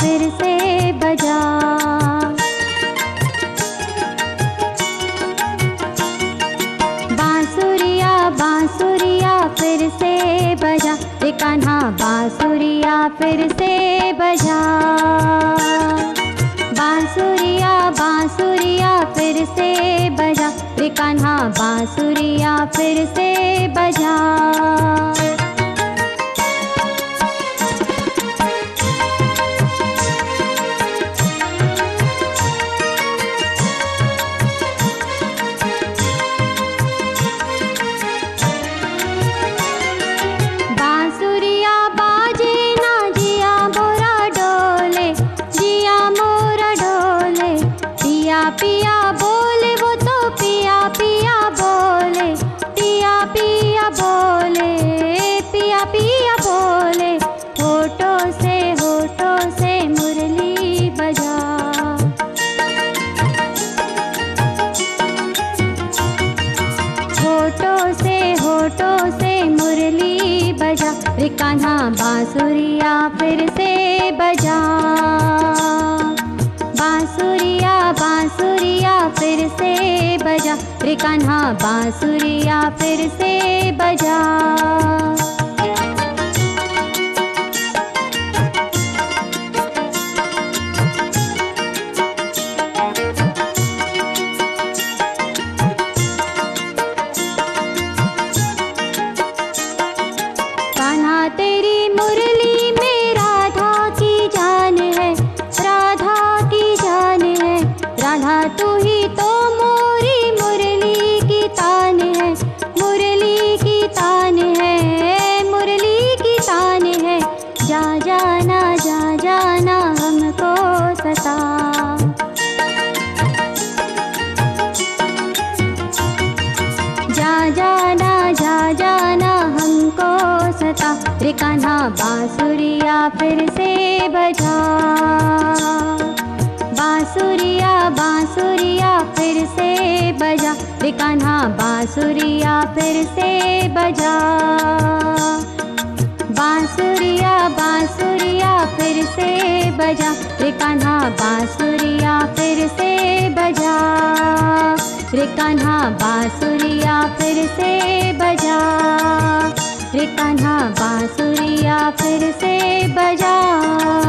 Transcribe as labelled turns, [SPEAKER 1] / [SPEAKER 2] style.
[SPEAKER 1] फिर से बजा। बांसुरिया बांसुरिया फिर से बजा, रे कान्हा बांसुरिया फिर से बजा। बांसुरिया बांसुरिया फिर से बजा, रे कान्हा बांसुरिया फिर से बजा। पिया बोले वो तो पिया पिया बोले, पिया पिया बोले, पिया पिया बोले। होठों से मुरली बजा। होठों से मुरली बजा, रे कान्हा बांसुरिया फिर से बजा। बांसुरिया बांसुरिया फिर से बजा, रे कान्हा बांसुरिया फिर से बजा। कान्हा तेरी मुरली में राधा की जान है, राधा की जान है। राधा तू ही तो मोरी मुरली की तान है, मुरली की तान है, मुरली की तान है। जा जाना हमको सता। जा जाना हमको सता, रे कान्हा बांसुरिया फिर से बजा। बांसुरिया बांसुरिया फिर से बजा, रे कान्हा बांसुरिया फिर से बजा। बांसुरिया बांसुरिया फिर से बजा, रे कान्हा बांसुरिया फिर से बजा। रे कान्हा बांसुरिया फिर से बजा, रे कान्हा बांसुरिया फिर से बजा।